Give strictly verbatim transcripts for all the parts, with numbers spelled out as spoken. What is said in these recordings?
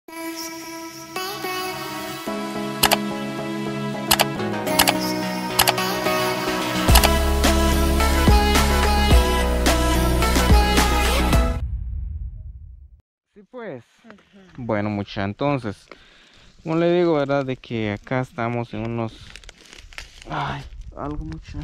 Sí, pues. Uh-huh. Bueno, mucha, entonces, como le digo, verdad, de que acá estamos en unos... Ay, algo mucha.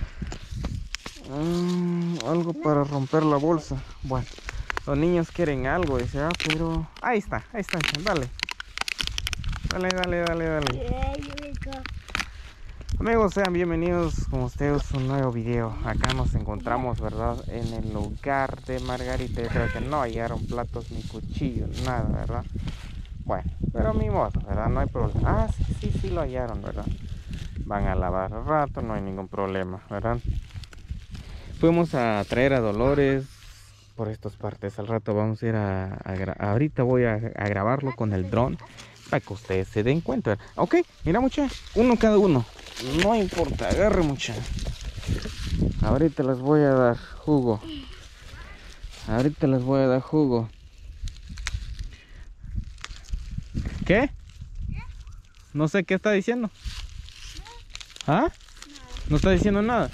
Um, algo para romper la bolsa. Bueno, los niños quieren algo, dice, ah, pero... Ahí está, ahí está, dale. Dale, dale, dale, dale. Amigos, sean bienvenidos con ustedes a un nuevo video. Acá nos encontramos, ¿verdad? En el lugar de Margarita. Yo creo que no hallaron platos ni cuchillos, nada, ¿verdad? Bueno, pero mi modo, ¿verdad? No hay problema. Ah, sí, sí, sí lo hallaron, ¿verdad? Van a lavar al rato, no hay ningún problema, ¿verdad? Fuimos a traer a Dolores por estas partes. Al rato vamos a ir a... a ahorita voy a, a grabarlo con el dron para que ustedes se den cuenta. Ok, mira, mucha, uno cada uno. No importa, agarre, mucha. Ahorita les voy a dar jugo. Ahorita les voy a dar jugo. ¿Qué? No sé qué está diciendo. ¿Ah? No está diciendo nada.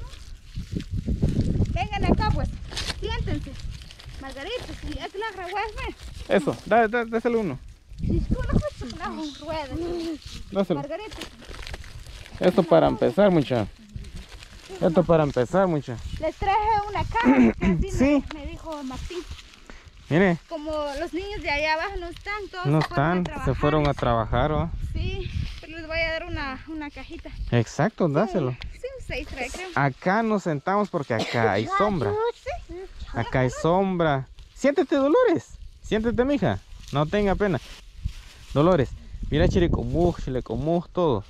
Vengan acá, pues. Siéntense. Margarita, si es la raguasme. Eso, dá, dá, dáselo uno. Dáselo. Margarita. Esto para empezar, mucha. Esto para empezar, mucha. Les traje una caja. Que sí. Me, me dijo Martín. Mire. Como los niños de allá abajo no están, todos no se fueron están, a se fueron a trabajar, ¿o? Sí, pero les voy a dar una, una cajita. Exacto, dáselo. Sí, sí, seis trae, creo. Acá nos sentamos porque acá hay sombra. Acá hay sombra. Siéntete, Dolores. Siéntete, mija. No tenga pena. Dolores, mira, chiricomuj, chilecomuj, todo.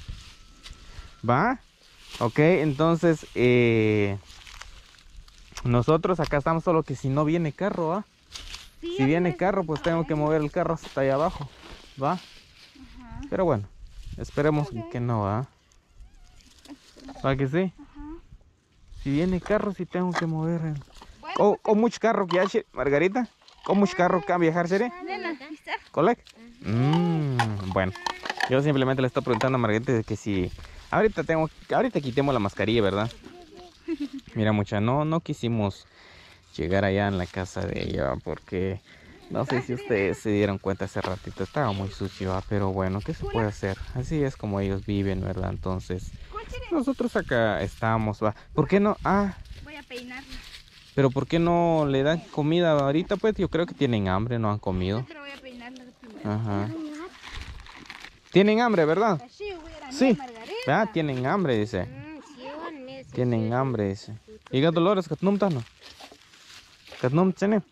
¿Va? Ok, entonces, eh, nosotros acá estamos, solo que si no viene carro, ¿va? Sí, si viene carro, pues tengo que mover el carro hasta allá abajo, ¿va? Ajá. Pero bueno, esperemos okay. que no, ¿va? ¿Va que sí? Ajá. Si viene carro, sí tengo que mover el... Bueno, o, pues, o mucho carro que hay, Margarita. ¿O mucho carro que viajar, seré? ¿Colec? Mm, bueno, yo simplemente le estoy preguntando a Margarita de que si... Ahorita tengo, ahorita quitemos la mascarilla, ¿verdad? Mira, mucha, no, no quisimos llegar allá en la casa de ella porque no sé si ustedes se dieron cuenta hace ratito, estaba muy sucio, ¿va? Pero bueno, ¿qué se puede hacer? Así es como ellos viven, ¿verdad? Entonces, nosotros acá estamos, ¿va? ¿Por qué no? Ah, voy a peinarla. Pero ¿por qué no le dan comida ahorita? Pues yo creo que tienen hambre, no han comido. Pero voy a peinarla primero. Ajá. Tienen hambre, ¿verdad? Sí. Ah, tienen hambre, dice. Tienen hambre, dice. ¿Y gato Dolores, katnum tano? ¿Katnum tiene?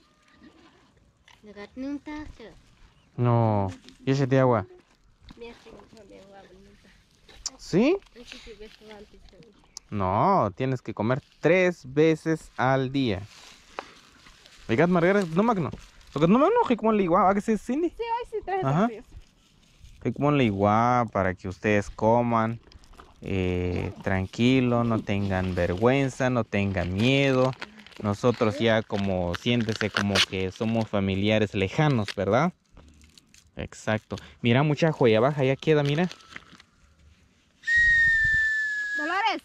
No. ¿Y ese de agua? ¿Sí? No, tienes que comer tres veces al día. ¿Vegat Margarita? No magno. Porque no magno, que como le igual, ¿a que se cine? Sí, hoy sí traje. Que como le igual para que ustedes coman eh, tranquilo, no tengan vergüenza, no tengan miedo. Nosotros ya como siéntese como que somos familiares lejanos, ¿verdad? Exacto. Mira, mucha joya baja, ya queda, mira. Dolores,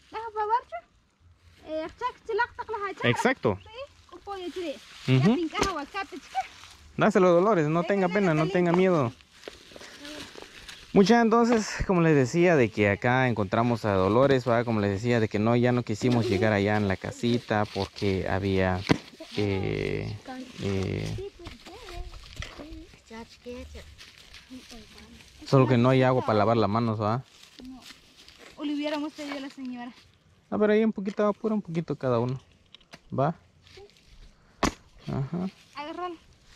exacto. Uh-huh. Dáselo, Dolores, no tenga pena, no tenga miedo. Mucha, entonces, como les decía, de que acá encontramos a Dolores, ¿va? Como les decía, de que no, ya no quisimos llegar allá en la casita porque había eh, eh, solo que no hay agua para lavar las manos, ¿va? No. O le hubiéramos pedido a la señora. Ah, pero ahí un poquito de apuro, un poquito cada uno, ¿va? Ajá. Agárralo.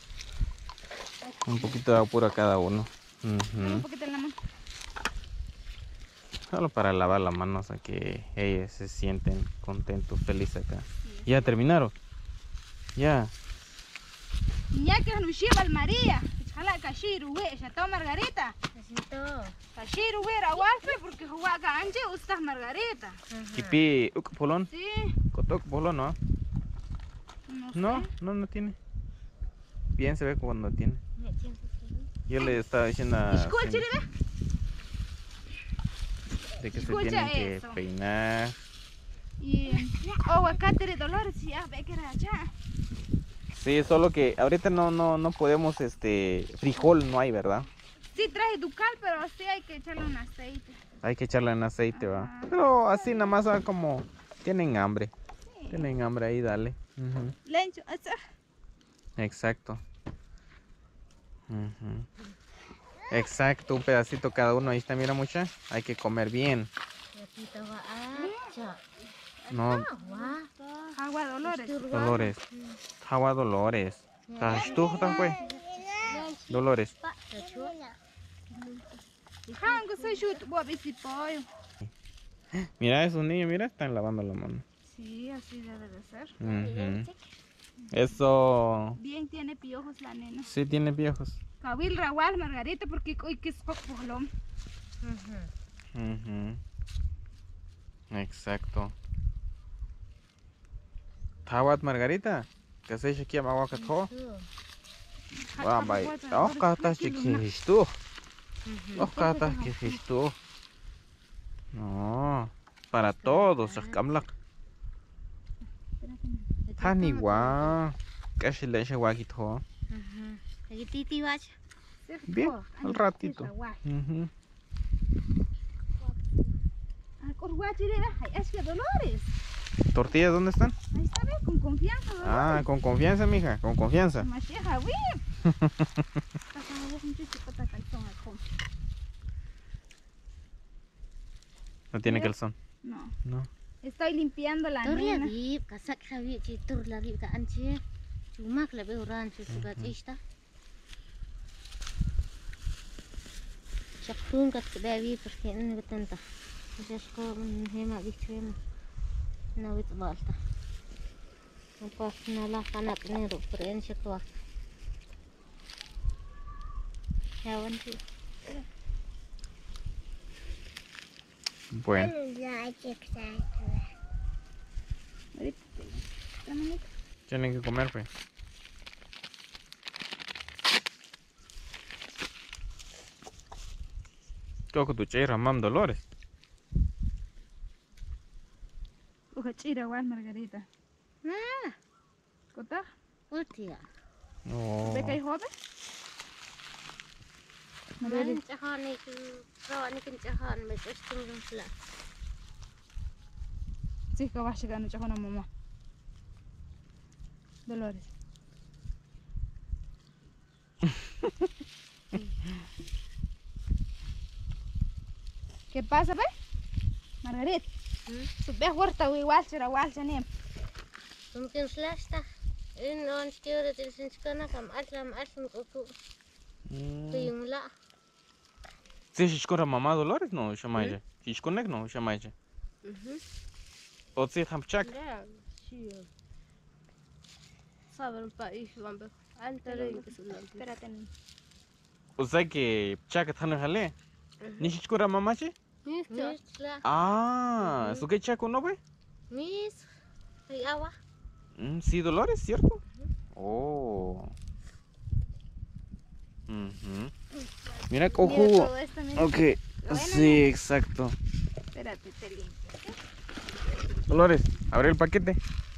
Un poquito de apuro a cada uno. Uh-huh. Un poquito en la mano. Solo para lavar las manos, a que ellos se sienten contentos, felices acá. Sí. ¿Ya terminaron? Ya. Ya que nos lleva el María. Ojalá Cashiru, güey, ya está Margarita. Cashiru, güey, era guafe porque jugaba acá anche, ustas Margarita. ¿Kipi uk polón? Sí. ¿Cotok polón, no? No, no, no, no tiene. Bien se ve cuando tiene. Yo le estaba diciendo a Escucha, Cindy ve. de que se Escucha tienen que eso. peinar. Y aguacate de Dolores, ya ve que era allá. Sí, solo que ahorita no, no, no podemos, este, frijol no hay, ¿verdad? Sí traje ducal, pero sí hay que echarle un aceite. Hay que echarle en aceite, va. Ajá. Pero así nada más ah, como tienen hambre. Sí. Tienen hambre ahí, dale. Ujú. Lencho, eso. Exacto. Ujú. Exacto, un pedacito cada uno. Ahí está, mira mucha. Hay que comer bien. No, Agua Dolores. Dolores. Agua Dolores. Tú pues. Dolores. Hango se shoot, guapisi pollo. Mira esos niños, mira, están lavando la mano. Sí, así debe de ser. Ujú. Eso Bien tiene piojos la nena. sí tiene viejos. Cabil Rawal, Margarita, porque hoy que es cocolón. Ujú. Exacto. Tawat Margarita. Que se aquí a Maguacat ho. Ah, bai. Oh, kata chiquistu. Oh, kata chiquistu. No, para todos, Kamlak. Tani wa. Casi le eche guaquito. Bien, al ratito. Ujú. Es que Dolores. ¿Tortillas dónde están? Ahí está, ve, con confianza, Dolores. Ah, con confianza, mija, con confianza. Mashiach, güey. No tiene calzón. No. No. Estoy limpiando la nena. Bueno. Tienen que comer, pues. ¿Qué que tu chera, mam Dolores? Uja chira, igual, Margarita. Nah, ¿Cota? ultia. No. ¿Ve que hay joven? Man chahan ni tu, raw ni kin chahan, may testing yung sila. Sí, que va a llegar noche con la mamá. Dolores. ¿Qué pasa, ve? Margarita. Su ves huerta igual, chira igual, chanem. Mungkin sila sta. In on stiyo din sin skana kam atlam atlam kuku. Tuyong la. Sí, si con mamá Dolores no, chamaje. Si con nek no, chamaje. O si hamchak. Ya, siyo. Sabar pa ihwambe. Antare yung kasulam. Espérate. O sea que chak tan jale. Ni si con mamá che? Mis la. Ah, ¿eso qué chaco no ve? Mis. Ay awa. Mm, sí, Dolores, ¿cierto? Oh. Ujú. Mira, cojo. Mira todo esto, mira. Ok. Bueno, Sí, exacto. Espérate, te limpio. Dolores, abre el paquete.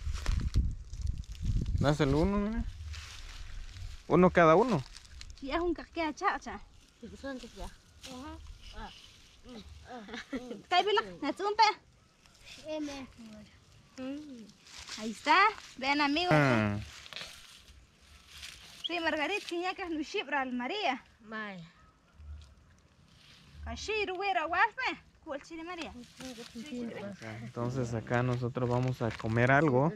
Dáselo uno, mira. Uno cada uno. Si es un casquea chacha. Ikusan tis ya. Cállala, natsumpe. Ahí está. Vean, amigos. Ah, Sí, Margarita, que ya que es nushibra al María. May. Ashir, huera, guaspe. ¿Cuál chile María? entonces acá nosotros vamos a comer algo.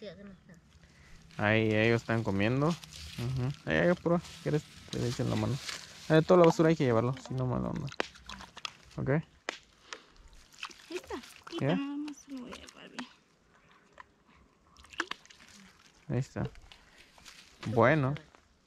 Ahí ellos están comiendo. Ujú. Ahí, ahí, prueba. ¿Quieres? Te echan la mano. Eh, toda la basura hay que llevarlo, si no mala onda. Ok. Ahí está. ¿Ya? No, no se lo voy a llevar bien. Ahí está. Bueno.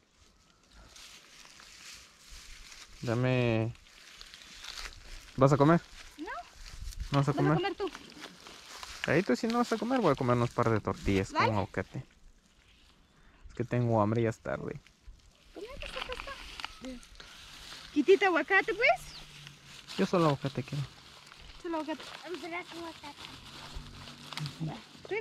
Dame. ¿Vas a comer? No. ¿No vas a ¿Vas a comer? comer tú? Ahí tú si no vas a comer, voy a comer unos par de tortillas con Vale. aguacate. Es que tengo hambre y ya es tarde. Chiquitita aguacate, pues. Yo solo aguacate quiero. Solo aguacate. Un brazo de aguacate. ¿Tiene?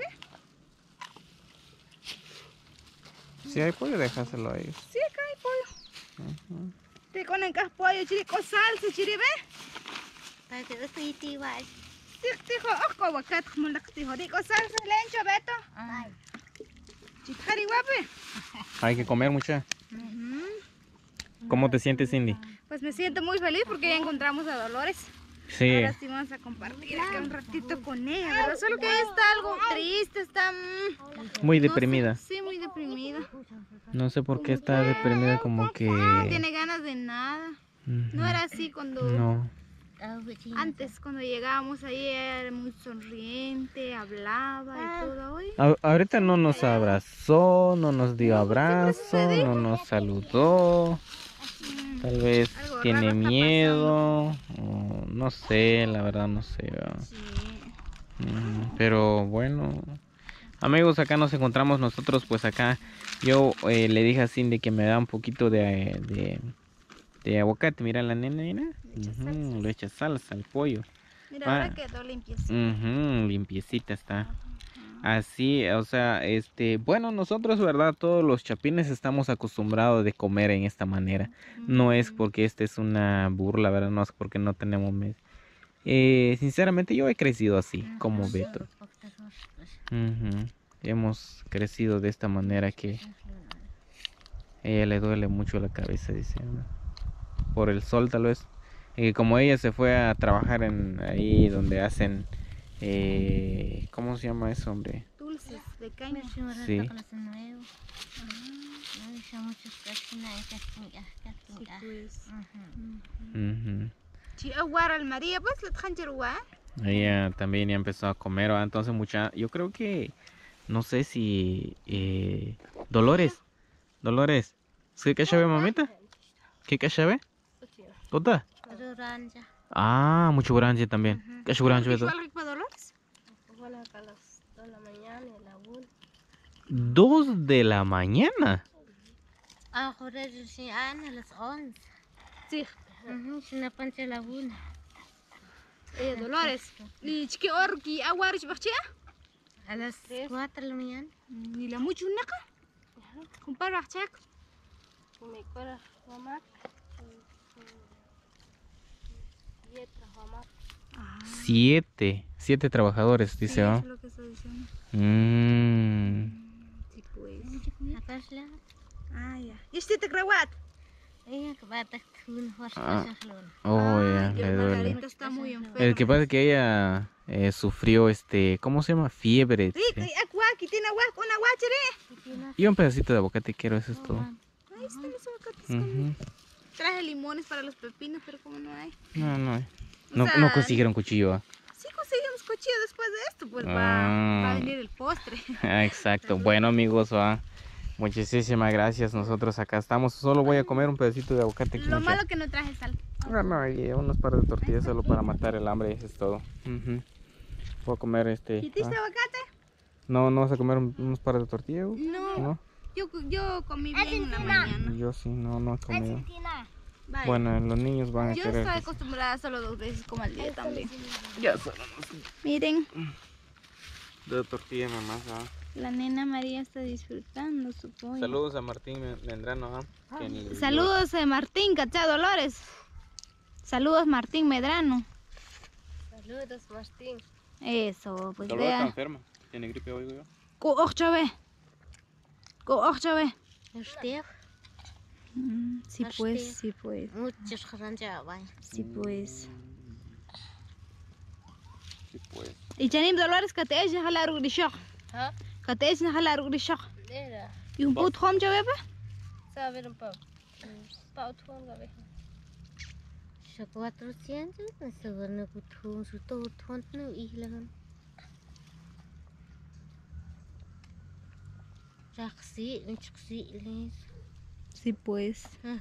Si hay pollo, déjaselo a ellos. Sí, acá hay pollo. Ujú. Te ponen cas pollo, chiri, con salsa, chiri, ¿ve? Para que no se te igual. Sí, dijo, ojo, aguacate, como la que dijo, con salsa, lencho, beto. Ay. Chitjari, guape. Hay que comer mucha. Ujú. ¿Cómo te sientes, Cindy? Pues me siento muy feliz porque ya encontramos a Dolores. Sí. Ahora sí vamos a compartir acá un ratito con ella, ¿verdad? Solo que ella está algo triste, está... mm, Muy no sé, deprimida. sí, muy deprimida. No sé por qué está deprimida, como que... No tiene ganas de nada. Ujú. No era así cuando... No. Antes, cuando llegábamos ahí, ella era muy sonriente, hablaba y todo. Hoy A- ahorita no nos abrazó, no nos dio abrazo, no nos saludó. mm, Tal vez Algo tiene raro está miedo, o no sé, la verdad no sé. ¿verdad? sí. Ujú, pero bueno, amigos, acá nos encontramos nosotros, pues acá yo eh, le dije a Cindy que me da un poquito de, de, de aguacate. Mira la nena, mira. Le echa Ujú, salsa. le echa salsa al pollo. Mira, Ah. ahora quedó limpieza. Ujú, limpiecita está. Así, o sea, este, bueno, nosotros, ¿verdad? Todos los chapines estamos acostumbrados de comer en esta manera. No es porque esta es una burla, ¿verdad? No es porque no tenemos mes. Eh, sinceramente, yo he crecido así, como Beto. Ujú. Hemos crecido de esta manera que a ella le duele mucho la cabeza, dice, ¿no? Por el sol tal vez. Y como ella se fue a trabajar en ahí donde hacen, eh, ¿cómo se llama eso, hombre? Dulces de caña. Sí. Sí, pues. Ujú. Si aguara al María, pues la tjancher guá. Ella también ya empezó a comer, ¿verdad? Entonces mucha, yo creo que, no sé si, eh, Dolores, Dolores, ¿sí que sabe, mamita? ¿Qué que sabe? ¿Tota? Ah, mucho grande también. ¿Qué es grande, Beto? ¿Cuál rico Dolores? Bueno, a las dos de la mañana y a la una. Dos de la mañana. Ah, joder, yo sí, a las once. Sí. Ajá, es una pancha a la una. Eh, Dolores. ¿Y chiqui orki aguara chibachia? A las cuatro de la mañana. Ni la mucho naca. Compara chak. Me acuerdo, mamá. Siete, mamá. Ah, Siete, siete trabajadores, dice, sí, ¿va? eso es lo que estoy diciendo. Mm. Sí, pues. Acá es la. Ah, ya. ¿Y este te crawat? Ella que va a estar con Ah. fuerza. Oh, ya, Ay, le el duele. Margarita está muy enfermo. El que pasa es que ella eh, sufrió, este, ¿cómo se llama? Fiebre. Rico, dice. y agua, aquí tiene agua, con agua, chere. Y un pedacito de aguacate quiero, eso es todo. Ahí están los aguacates. con- Ujú. Traje limones para los pepinos, pero como no hay. No, no. O No, sea, no consiguieron cuchillo. ¿va? Si conseguimos cuchillo después de esto, pues va, Ah. va a venir el postre. Ah, exacto. Bueno, amigos, ¿va? Muchísimas gracias. Nosotros acá estamos. Solo voy a comer un pedacito de aguacate. aquí, Lo mucha. malo que no traje sal. Ah, no, y unos par de tortillas solo para matar el hambre, eso es todo. Ujú. Voy a comer este. ¿Quitiste ah. aguacate? No, no vas a comer un- unos par de tortillas. güey? No. ¿No? Yo, yo comí bien en la mañana. Yo sí, no, no he comido. Vaya. Bueno, los niños van a Yo querer. estoy acostumbrada solo dos veces como al día también. Ya solo Miren, de tortilla nomás. ¿ah? la nena María está disfrutando su pollo. Saludos a Martín Medrano. ¿ah? Que ni- Saludos a Martín, ¿cachá, Dolores? Saludos Martín Medrano. Saludos, Martín. Eso, pues Dolores está vea. enferma. Tiene gripe, oigo yo. Go ochave. Go ochave. Usted, Mm, Sí Hostia. pues, sí pues, muchos grandes, vaya. sí pues. Sí, pues. Y Janim Dolores que te eches a la rugdishok. ¿Ah? Que te eches a la rugdishok. Era, Y un put home chave pa? saber un poco. Pautuan, la vez. Sa cuatrocientos, nasa gana ko tuon su to tuon no ilan. Raksi, nchksi lis. Sí pues.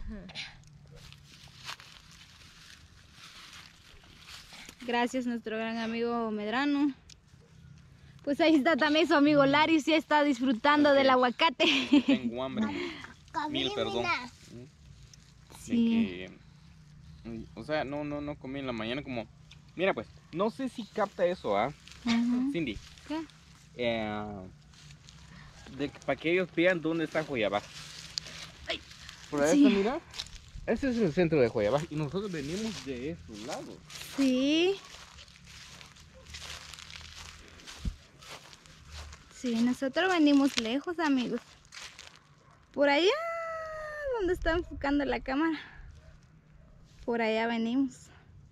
Gracias nuestro gran amigo Medrano. Pues ahí está también su amigo Larius, ya está disfrutando del aguacate. Tengo hambre. Mil perdón. Sí. De que O sea, no, no, no comí en la mañana como... Mira pues, no sé si capta eso, ¿ah? Ujú. Cindy. ¿Qué? Eh, de, para que ellos vean dónde está Joyabaj. Por ahí Sí. está, mira. Ese es el centro de Joyabaj y nosotros venimos de esos lados. Sí. Sí, nosotros venimos lejos, amigos. Por allá, donde está enfocando la cámara. Por allá venimos.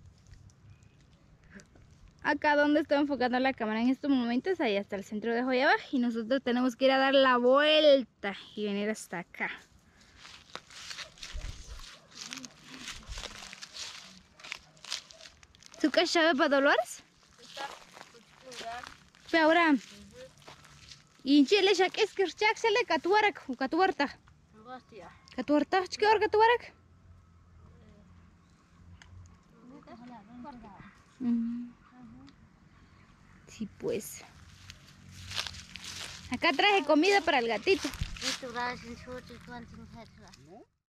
Acá donde está enfocando la cámara en estos momentos, allá está el centro de Joyabaj. Y nosotros tenemos que ir a dar la vuelta y venir hasta acá. ¿Su casa para Dolores? Pe ahora. Y chile shak es que chak se le catuarak o catuarta. Catuarta, ¿qué hora catuarak? Sí, pues. Acá traje comida para el gatito. Itu rasin suci tuan sing